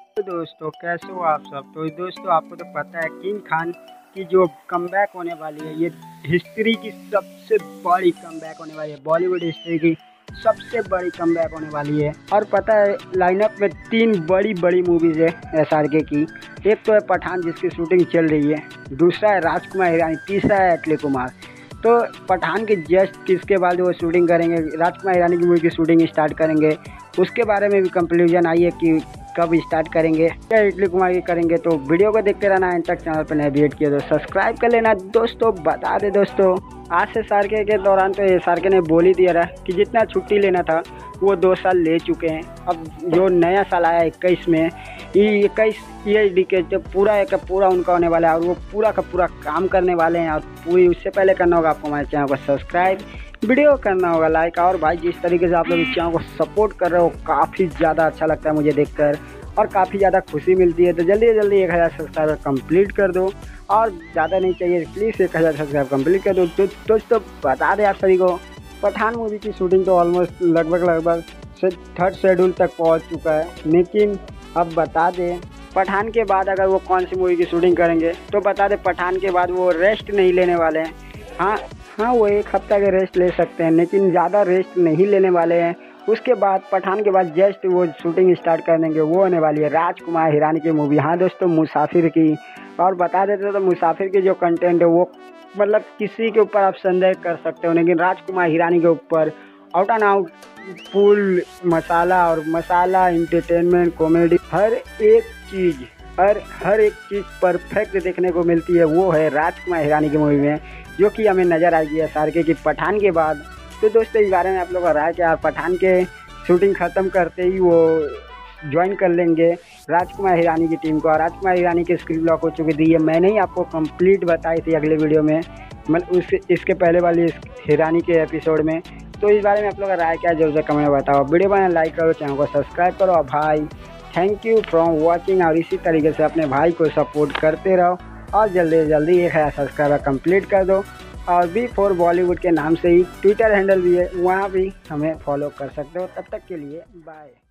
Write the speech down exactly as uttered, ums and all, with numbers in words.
तो दोस्तों कैसे हो आप सब। तो दोस्तों आपको तो पता है किंग खान की जो कमबैक होने वाली है, ये हिस्ट्री की सबसे बड़ी कमबैक होने वाली है, बॉलीवुड हिस्ट्री की सबसे बड़ी कमबैक होने वाली है। और पता है लाइनअप में तीन बड़ी बड़ी मूवीज़ है एस आर के की। एक तो है पठान जिसकी शूटिंग चल रही है, दूसरा है राजकुमार हिरानी, तीसरा है अक्षय कुमार। तो पठान के जस्ट किसके बाद वो शूटिंग करेंगे, राजकुमार हिरानी की मूवी की शूटिंग स्टार्ट करेंगे, उसके बारे में भी कंक्लूजन आई है कि कब स्टार्ट करेंगे या अक्षय कुमार की करेंगे। तो वीडियो को देखते रहना, एंड तक चैनल पर नए विजिट किया तो सब्सक्राइब कर लेना। दोस्तों बता दे दोस्तों, आज से सार्के के दौरान तो ये सार्के ने बोल ही दिया रहा कि जितना छुट्टी लेना था वो दो साल ले चुके हैं। अब जो नया साल आया इक्कीस में, ये इक्कीस ये डिकेड जो पूरा एक पूरा उनका होने वाला है और वो पूरा का पूरा काम करने वाले हैं। और पूरी उससे पहले करना होगा आपको हमारे चैनल को सब्सक्राइब, वीडियो करना होगा लाइक। और भाई जिस तरीके से आप लोग इस चैनल को सपोर्ट कर रहे हो काफ़ी ज़्यादा अच्छा लगता है मुझे देखकर और काफ़ी ज़्यादा खुशी मिलती है। तो जल्दी जल्दी एक हज़ार सब्सक्राइबर कंप्लीट कर दो और ज़्यादा नहीं चाहिए, प्लीज़ एक हज़ार सब्सक्राइब कंप्लीट कर दो। तो दोस्तों बता दें आप सभी को, पठान मूवी की शूटिंग तो ऑलमोस्ट लगभग लगभग थर्ड शेड्यूल तक पहुंच चुका है। लेकिन अब बता दें पठान के बाद अगर वो कौन सी मूवी की शूटिंग करेंगे तो बता दें पठान के बाद वो रेस्ट नहीं लेने वाले हैं। हाँ हाँ वो एक हफ्ता के रेस्ट ले सकते हैं लेकिन ज़्यादा रेस्ट नहीं लेने वाले हैं। उसके बाद पठान के बाद जस्ट वो शूटिंग स्टार्ट कर देंगे, वो होने वाली है राजकुमार हिरानी की मूवी। हाँ दोस्तों मुसाफिर की। और बता देते तो मुसाफिर की जो कंटेंट है वो मतलब किसी के ऊपर आप संदेह कर सकते हो, लेकिन राजकुमार हिरानी के ऊपर out and out full masala और मसाला एंटरटेनमेंट कॉमेडी हर एक चीज़ हर हर एक चीज़ परफेक्ट देखने को मिलती है, वो है राजकुमार हिरानी की मूवी में, जो कि हमें नज़र आएगी है सार्के की पठान के बाद। तो दोस्तों इस बारे में आप लोग का राय क्या, पठान के शूटिंग ख़त्म करते ही वो ज्वाइन कर लेंगे राजकुमार हिरानी की टीम को। और राजकुमार हिरानी की स्क्रिप्ट लॉक हो चुकी थी, ये मैंने ही आपको कंप्लीट बताई थी अगले वीडियो में, मतलब उस इसके पहले वाली हिरानी के एपिसोड में। तो इस बारे में आप लोग का राय क्या जरूर से कमेंट में बताओ। वीडियो बनाए लाइक करो, चैनल को सब्सक्राइब करो। और भाई थैंक यू फ्रॉम वॉचिंग, और इसी तरीके से अपने भाई को सपोर्ट करते रहो और जल्दी जल्दी एक हज़ार सब्सक्राइबर कंप्लीट कर दो। और बी फोर बॉलीवुड के नाम से ही ट्विटर हैंडल भी है, वहाँ भी हमें फॉलो कर सकते हो। तब तक के लिए बाय।